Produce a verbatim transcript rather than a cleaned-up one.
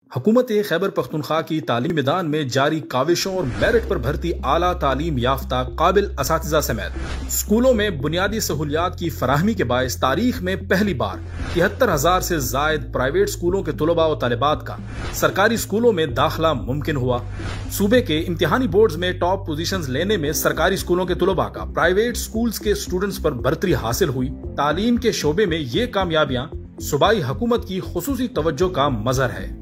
हुकूमत खैबर पख्तूनख्वा की तालीमी मैदान में जारी काविशों और मेरिट पर भर्ती आला तालीम याफ्ता काबिल असातिज़ा समेत स्कूलों में बुनियादी सहूलियात की फराहमी के बायस तारीख में पहली बार तिहत्तर हजार से जायद प्राइवेट स्कूलों के तलबा और तालिबात का सरकारी स्कूलों में दाखिला मुमकिन हुआ। सूबे के इम्तिहानी बोर्ड में टॉप पोजीशंस लेने में सरकारी स्कूलों के तलबा का प्राइवेट स्कूल्स के स्टूडेंट्स पर बरतरी हासिल हुई। तालीम के शोबे में ये कामयाबियां सूबाई हुकूमत की खुसूसी तवज्जो का मजहर है।